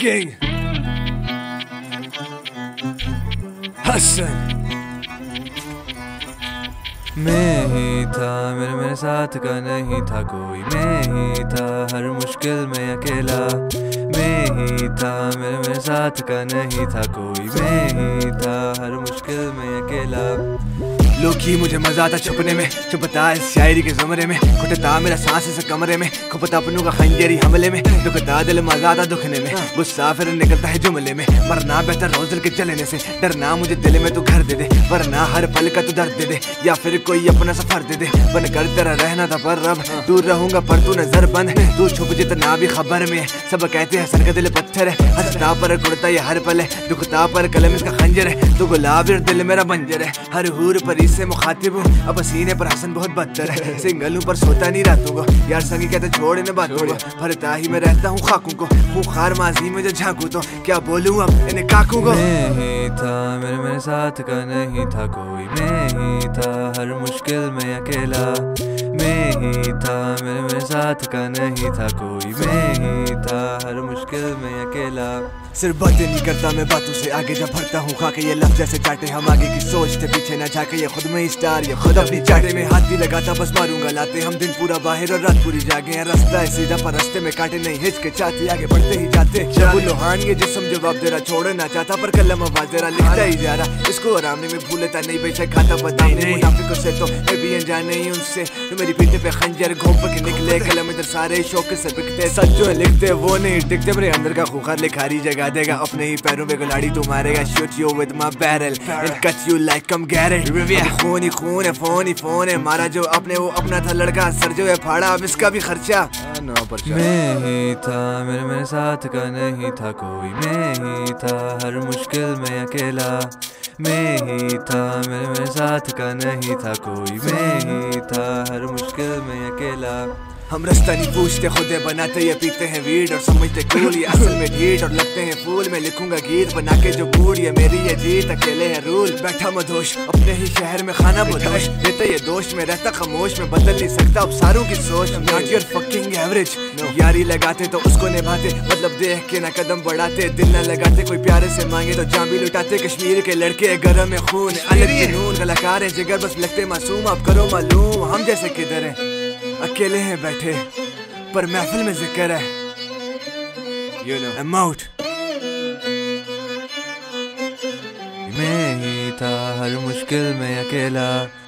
King Hasan. मैं ही था, मेरे साथ का नहीं था कोई। मैं ही था हर मुश्किल में अकेला। मैं ही था, मेरे साथ का नहीं था कोई। मैं ही था हर मुश्किल में अकेला। लोग ही मुझे मजा आता छुपने में, छुपता इस शायरी के ज़मरे में। घुटता मेरा सांस इस कमरे में, खुपता अपनों का खंजरी हमले में। दुखता दिल मजा आता दुखने में, गुस्सा फिर निकलता है जुमले में। मरना बेहतर रोज दिल के जलने से, डरना मुझे दिल में तू घर दे दे। वरना हर पल का तू दर्द दे दे, या फिर कोई अपना सफर दे दे। बन कर तेरा रहना था पर अब दूर रहूंगा, पर तू नजर बंद। तू छुप जितना भी खबर में, सब कहते हैं सर का दिल पत्थर है। हंसता पर कुड़ता ये हर पल है, दुखता पर कलम इसका खंजर है। तू गुलाब और दिल मेरा बंजर है, हर हूर पर इससे मुखातिब हूँ। अब सीने पर हसन बहुत बदतर है, सिंगल हूँ पर सोता नहीं रातों को। यार संगी कहते छोड़ इन बातों को, भरता ही मैं रहता हूँ खाकों को। खूंखार माजी में जो झांकू तो क्या बोलूँ अब इन काकों को। मैं ही था, मेरे साथ का नहीं था कोई। मैं ही था हर मुश्किल में अकेला। मैं ही था, मेरे साथ का नहीं था कोई। मैं ही था हर मुश्किल में अकेला। सिर्फ बातें नहीं करता मैं बातों से आगे, जब भरता हूँ खाके ये लफ्ज़ जैसे चाटे। हम आगे की सोचते पीछे ना झाके, ये खुद में स्टार ये खुद अपनी चाटे में। हाथ भी लगाता बस मारूंगा लाते, हम दिन पूरा बाहर और रात पूरी जागे हैं। रास्ता है सीधा पर रास्ते में काटे नहीं हिचकिचाते, आगे बढ़ते ही जाते। लुहान ये जिस्म जवाब दे रहा, छोड़ना चाहता पर कलम आवाज दे रहा। लिखता ही जा रहा, इसको आराम नहीं में भूलता नहीं, बेशक खाता बता नहीं। मुनाफिकों से तो मैं भी अनजान नहीं उनसे, तो मेरी पीठ पे खंजर घोंप के निकले। कलम इधर सारे शौक से बिकते, सच जो लिखते वो नहीं टिकते। मेरे अंदर का खूंखार लिखारी जगा देगा, अपने ही पैरों पे गुलाड़ी तू मारेगा। Shoot you with my barrel and cut you like I'm Garrett। खून ही खून है, फोन ही फोन है, मारा जो अपने वो अपना था लड़का। सर जो है फाड़ा अब इसका भी खर्चा। मैं ही था, मेरे साथ का नहीं था कोई। मैं ही था हर मुश्किल में अकेला। मैं ही था, मेरे साथ का नहीं था कोई। मैं ही था हर मुश्किल में अकेला। हम रास्ता नहीं पूछते, खुदे बनाते ये पीते हैं वीड और समझते कूल। ये असल में ढीठ और लगते हैं फूल। मैं लिखूंगा गीत बना के जो बूढ़, ये मेरी ये जीत अकेले है रूल। बैठा मधोश अपने ही शहर में खाना बदोश, देता ये दोष में रहता खामोश। मैं बदल नहीं सकता अब सारों की सोच, नॉट योर फकिंग एवरेज। यारी लगाते तो उसको निभाते, मतलब देख के ना कदम बढ़ाते। दिल ना लगाते कोई प्यारे से मांगे तो जान भी लुटाते। कश्मीर के लड़के गरम में खून, अलग जुनून कलाकार है जिगर बस लगते मासूम। आप करो मालूम हम जैसे किधर है, अकेले हैं बैठे पर महफिल में जिक्र है। You know, I'm out। मैं ही था हर मुश्किल में अकेला।